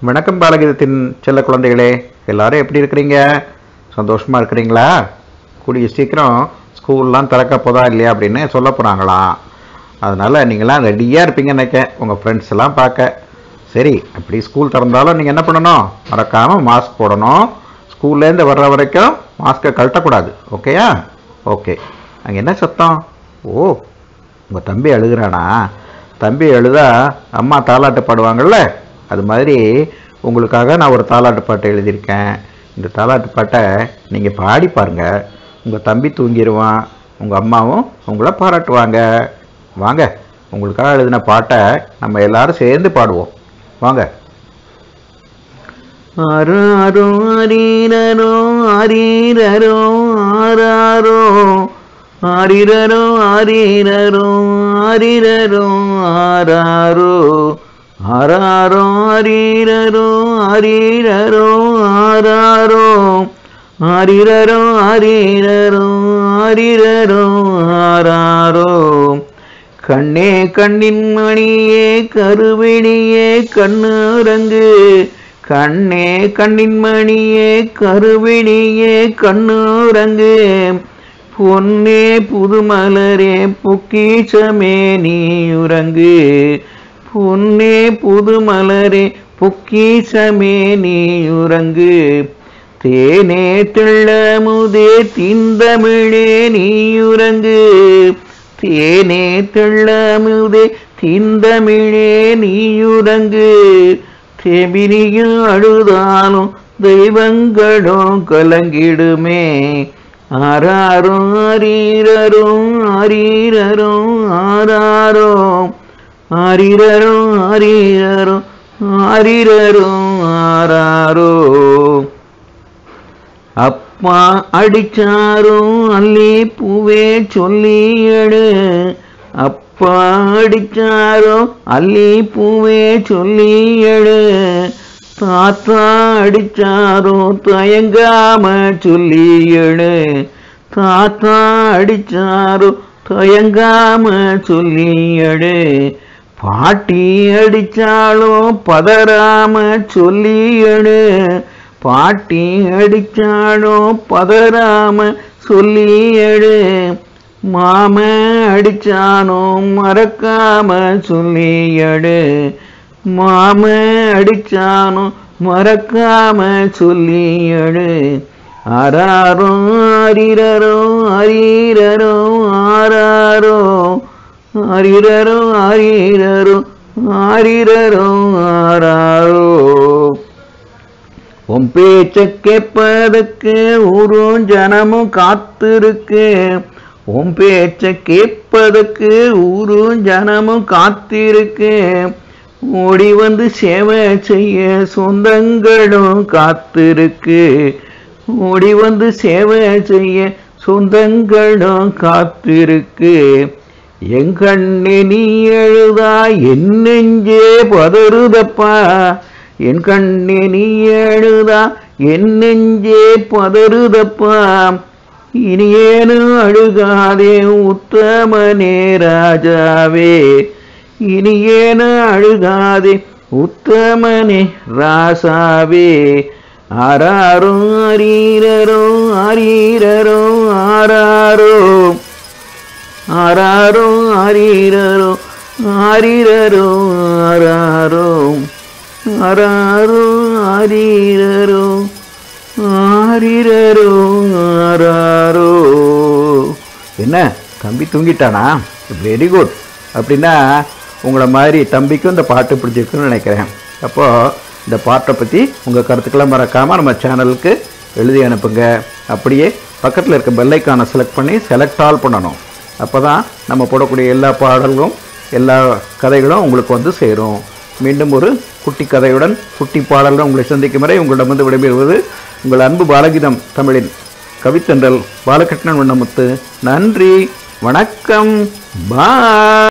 வணக்கம் பாலகீதத்தின் செல்ல குழந்தைகளே, எல்லாரும் எப்படி இருக்கிறீங்க? சந்தோஷமா இருக்கிறீங்களா? கூடிய சீக்கிரம் ஸ்கூல்லாம் திறக்க போதா இல்லையா அப்படின்னு சொல்ல போகிறாங்களாம். அதனால் நீங்களாம் ரெடியாக இருப்பீங்கன்னு நினைக்கிறேன் உங்கள் ஃப்ரெண்ட்ஸ் எல்லாம் பார்க்க. சரி, அப்படி ஸ்கூல் திறந்தாலும் நீங்கள் என்ன பண்ணணும்? மறக்காமல் மாஸ்க் போடணும். ஸ்கூல்லேருந்து வர்ற வரைக்கும் மாஸ்க்கை கழட்டக்கூடாது. ஓகேயா? ஓகே. அங்கே என்ன சத்தம்? ஓ, உங்கள் தம்பி அழுகிறானா? தம்பி அழுதா அம்மா தாலாட்டு பாடுவாங்கள்ல, அது மாதிரி உங்களுக்காக நான் ஒரு தாலாட்டு பாட்டை எழுதியிருக்கேன். இந்த தாலாட்டு பாட்டை நீங்கள் பாடி பாருங்கள். உங்கள் தம்பி தூங்கிடுவான், உங்கள் அம்மாவும் உங்களை பாராட்டுவாங்க. வாங்க, உங்களுக்காக எழுதின பாட்டை நம்ம எல்லாரும் சேர்ந்து பாடுவோம். வாங்க. ஆராரோ ஆரீரரோ ஆரீரரோ ஆராரோ ஆரிரரோ ஆரீரரோ ஆரிரரோ ஆராரோ ஆராரோ ஆரீரரோ ஆரீரரோ ஆராரோ ஆரிரரோ ஆரீரரோ ஆரிரரோ ஆராரோ. கண்ணே கண்ணின் மணியே கருவிழியே கண்ணுறங்கு, கண்ணே கண்ணின் மணியே கருவிழியே கண்ணுறங்கு, பொன்னே புதுமலரே பொக்கிஷமே நீயுறங்கு, பொன்னே புதுமலரே பொக்கிஷமே நீயுறங்கு, தேனே தெள்ளமுதே தீந்தமிழே நீயுறங்கு, தேனே தெள்ளமுதே தீந்தமிழே நீயுறங்கு, தேபினியும் அழுதாலும் தெய்வங்களும் கலங்கிடுமே. ஆராரோ ஆரீரரோ ஆரீரரோ ஆராரோ ஆரிரரோ ஆரீரரோ ஆரிரரோ ஆராரோ. அப்பா அடிச்சாரோ அல்லி பூவே சொல்லி எடு, அப்பா அடிச்சாரோ அல்லி பூவே சொல்லி எடு, தாத்தா அடிச்சாரோ தயங்காம சொல்லி எடு, தாத்தா அடிச்சாரோ தயங்காம சொல்லி எடு, பாட்டி அடிச்சாலோ பதறாம சொல்லி எடு, பாட்டி அடிச்சாலோ பதறாம சொல்லி எடு, மாம அடிச்சானோ மறக்காம சொல்லி எடு, மாம அடிச்சானோ மறக்காம சொல்லி எடு. ஆராரோ ஆரிரரோ ஆரீரரோ ஆராரோ ஆரிரரோ ஆரீரரோ ஆரிரரோ ஆராரோ. உன் பேச்ச கேட்பதற்கு ஊரும் ஜனமும் காத்திருக்கு, உன் பேச்ச கேட்பதற்கு ஊரும் ஜனமும் காத்திருக்கு, ஓடி வந்து சேவை செய்ய சொந்தங்களும் காத்திருக்கு, ஓடி வந்து சேவை செய்ய சொந்தங்களும் காத்திருக்கு. என் கண்ணே நீ எழுதா என் நெஞ்சே பதறுதப்பா, என் கண்ணே நீ எழுதா என் நெஞ்சே பதறுதப்பா, இனியேனு அழுகாதே உத்தமனே ராஜாவே, இனியேனு அழுகாதே உத்தமனே ராசாவே. ஆராரோ ஆரீரரோ ஆரீரரோ ஆராரோ ஆராரோ ஆரீரரோ ஆரிரரோ ஆராரோ ஆராரோ ஆரீரரோ ஆரிரரோ ஆராரோ. என்ன தம்பி தூங்கிட்டானா? Very good. அப்படின்னா உங்களை மாதிரி தம்பிக்கும் இந்த பாட்டு பிடிச்சிருக்குன்னு நினைக்கிறேன். அப்போது இந்த பாட்டை பற்றி உங்கள் கருத்துக்களை மறக்காமல் நம்ம சேனலுக்கு எழுதி அனுப்புங்க. அப்படியே பக்கத்தில் இருக்க பெல்லைக்கானை செலக்ட் பண்ணி செலக்ட் ஆல் பண்ணணும். அப்போ தான் நம்ம போடக்கூடிய எல்லா பாடல்களும் எல்லா கதைகளும் உங்களுக்கு வந்து சேரும். மீண்டும் ஒரு குட்டி கதையுடன் குட்டி பாடல்கள் உங்களை சந்திக்கும் வரை உங்களிடம் விடைபெறுவது உங்கள் அன்பு பாலகீதம் தமிழின் கவித்தன்றல் பாலகிருஷ்ணன் வண்ணமுத்து. நன்றி, வணக்கம், பாய்.